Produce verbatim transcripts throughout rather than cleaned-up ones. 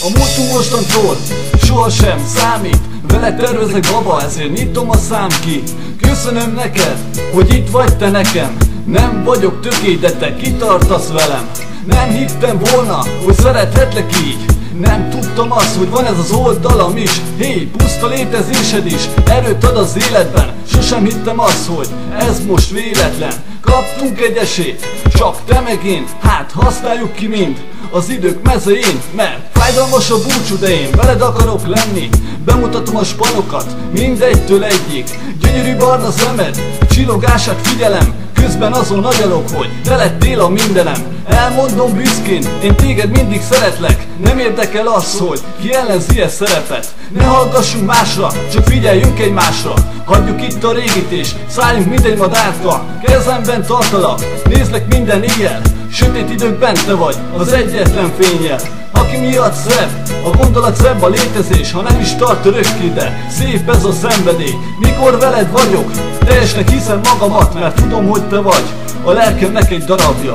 A múltunk mostantól sohasem számít, vele tervezek baba, ezért nyitom a szám ki. Köszönöm neked, hogy itt vagy te nekem. Nem vagyok töké, de te kitartasz velem. Nem hittem volna, hogy szerethetlek így. Nem tudtam azt, hogy van ez az oldalam is. Hé, hey, puszta létezésed is erőt ad az életben. Sosem hittem azt, hogy ez most véletlen. Kaptunk egy esélyt, csak te meg én. Hát használjuk ki mind az idők mezején, mert fájdalmas a búcsú, de én veled akarok lenni. Bemutatom a spanokat, mindegytől egyik. Gyönyörű barna szemed, csillogását figyelem. Közben azon agyalok, hogy te lettél a mindenem. Elmondom büszkén, én téged mindig szeretlek. Nem érdekel az, hogy ki ellenzi ezt szerepet. Ne hallgassunk másra, csak figyeljünk egymásra. Hagyjuk itt a régit és szálljunk mindegy madárka. Kezemben tartalak, nézlek minden éjjel. Sötét időkben te vagy az egyetlen fényjel. Aki miatt szebb, a gondolat szebb a létezés. Ha nem is tart örökké, de szép ez a szenvedély. Mikor veled vagyok, teljesnek hiszem magamat, mert tudom, hogy te vagy a lelkemnek egy darabja.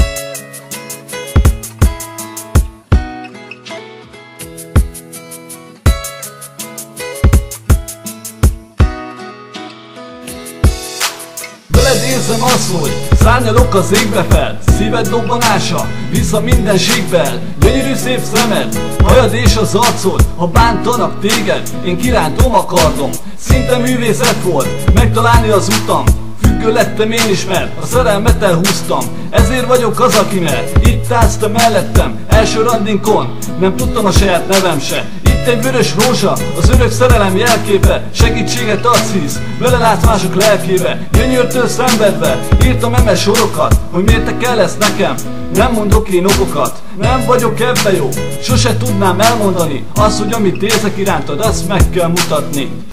Veled érzem azt, hogy szárnyalok az égbe fel. Szíved dobbanása, vissza mindenségbel. Gyönyörű szép szemed, hajad és az arcod. Ha bántanak téged, én kirántom a kardom. Szinte művészet volt megtalálni az utam. Függő lettem én is, mert a szerelmet elhúztam. Ezért vagyok az, aki mert itt állsz te mellettem. Első randinkon nem tudtam a saját nevem se. Itt egy vörös rózsa, az örök szerelem jelképe. Segítséget adsz, hisz vele látsz mások lelkébe. Gyönyörtől szenvedve írtam emes sorokat, hogy miért te kell ezt nekem. Nem mondok én okokat, nem vagyok ebbe jó. Sose tudnám elmondani azt, hogy amit érzek irántad, azt meg kell mutatni.